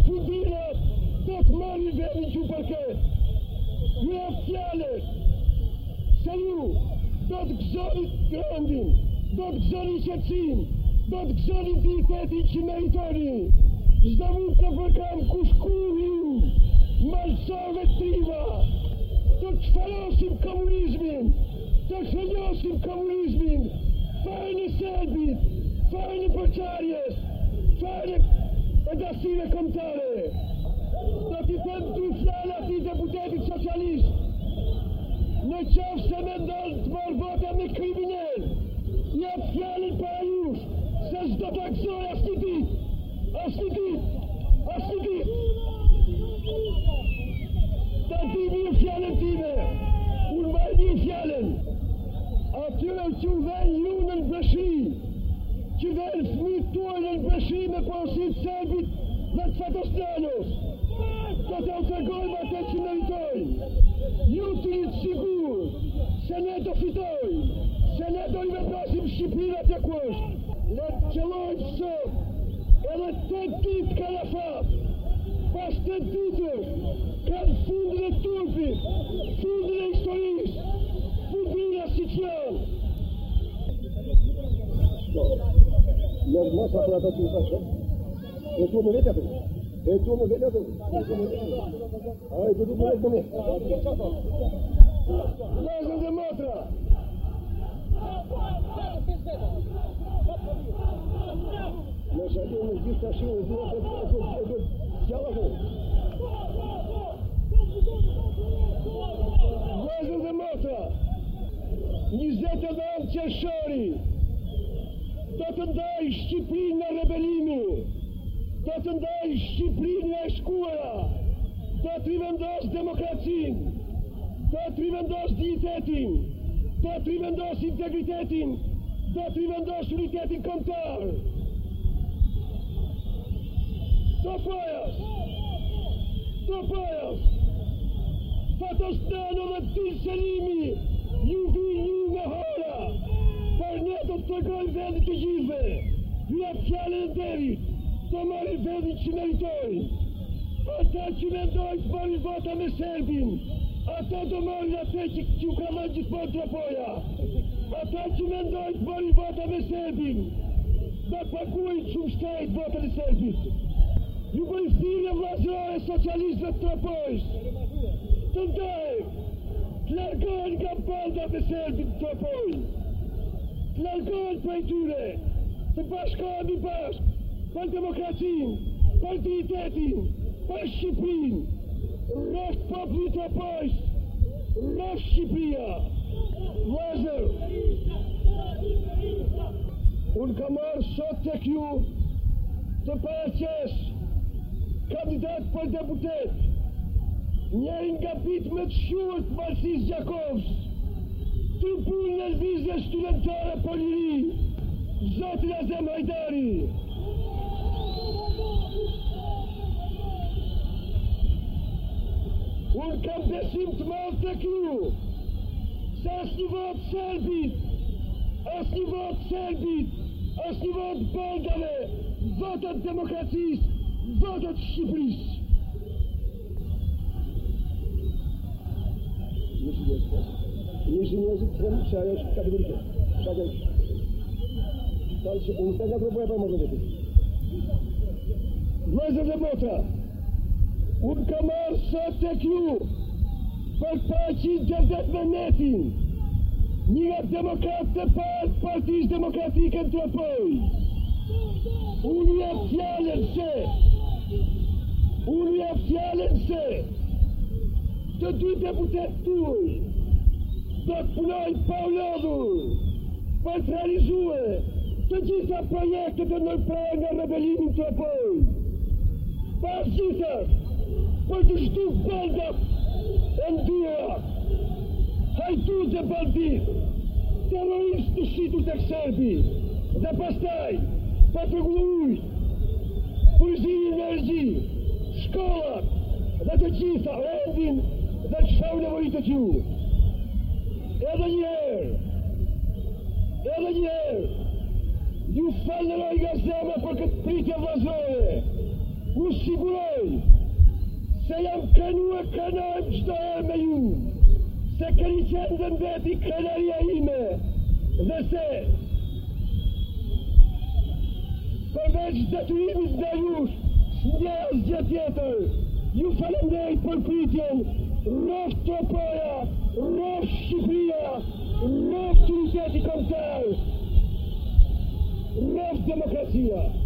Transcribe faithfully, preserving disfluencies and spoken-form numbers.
fundinat do të marri vendin që u përket. Ju e fjallet se ju do të gëzoni rendin, do të gëzoni qetësin, do të gëzoni dignitetin që meritoni. Zdo mund të përkam kushkuri ju, malsove triva, të çfarosim komunizmin, të shënjosim komunizmin, fajnë e Serbit, fajnë e përqarjes, fajnë e dasive kombëtare. Do t'i them dy fjala ati deputetit socialist. Në qoftë se mendon të marrë vota me kriminal, jep fjalën para jush, se s'do t'a gëzoj as një dit, as një dit, as një dit. Ta di një fjallën time, unë marrë një fjallën. Atyre që u ven ju në Beshri, që ven fëmijët tuaj në Beshri me porosit Serbit dhe të Fatosnjanos, do të u tregojmë atë që meritojnë. Ju të një sigur se ne do fitojmë, se ne do i veprasim Shqipërinë atje ku është. Le të qëllojmë sot, edhe të ditë ka në fat, pas të ditës, kanë fundin e turpit, fundin e historisë, fundina si që janë. Në mos apo ato që i thashë, e tu më vetë atë, e tu më vetë atë, e tu më vetë atë, a e tu më vetë me. Lezën dhe motra! Në shalim në gjithë të shimë, e tu e tu e tu e tu gjalla të. Lezën dhe motra! njëzet e dhënë qershori, do të ndaj Shqipërinë në rebelimi, do të ndaj Shqipërinë në shkuara, do të rivendos demokracinë, do të rivendos dignitetin, do të rivendos integritetin, do të rivendos unitetin kombëtar. Do pojas, do pojas, Fatosnjano dhe Til Selimi, ju vinë ju me hora, por ne do të tregojmë vendit të gjithëve, ju jap fjalën e derit, do marrin vendin që meritojnë. Ata që mendojnë të marrin vota me Serbin, ata do marrin atë që ju ka marrë gjithmonë tropoja. Ata që mendojnë të marrin vota me Serbin, do paguajnë shumë shtrejt votën e Serbit. Ju bëjnë thirrje vllazërore socialistëve të tropojës, të ndajmë, të largohen nga bandat e Serbit të tropojnë, të largohen prej tyre, të bashkohen i bashkë, për demokracinë, për dignitetin, për Shqipërinë, rreth populli të tropojës, rreth Shqipëria. Vllazër, unë kam marrë sot tek ju të paraqes kandidat për deputet, njëri nga bitmet shurt Marsis Gjakovs, tribunën e lëvizjes studentare për liri, zotin Azem Hajdari. Unë kam besim të madh tek ju, se asnjë vot Serbit, asnjë vot Serbit, asnjë vot bandave, votat demokracisë, votat Shqipërisë. Nishi njerëzit të thënë që ajo është kategorike. Shaka është. Talë që unë të nga tropoja për më të vetit. Vllazër dhe motra, unë kam marrë sot tek ju për paraqit Xhavdet Mehmetin, një nga demokratët e parë të Partisë Demokratike në Tropojë. Unë jap fjalën se, unë jap fjalën se, të dy deputet tuaj do të punojnë pa u lodhur për të realizue të gjitha projektet e ndërprerë nga rebelimi në Tropojë. Pas gjithas, për të shtu bandat e ndyra, hajtuz e bandit, terroristë të shitur tek Serbi, dhe pastaj për të rregulluar polizinë në energji, shkollat dhe të gjitha rendin dhe çfarë nevojit ju. Edhe një herë, edhe një herë, ju falenderoj nga zemra për këtë pritje vllazërore. u siguroj se jam kanu e kanajm qdo e me ju, se keni qenë dhe mbeti krenaria ime, dhe se përveç detyrimit nga jush, s'nje asgjë tjetër, ju falenderoj për pritjen, rroft tropoja, rroft Shqipëria, rroft uniteti kombëtar, rroft demokracia.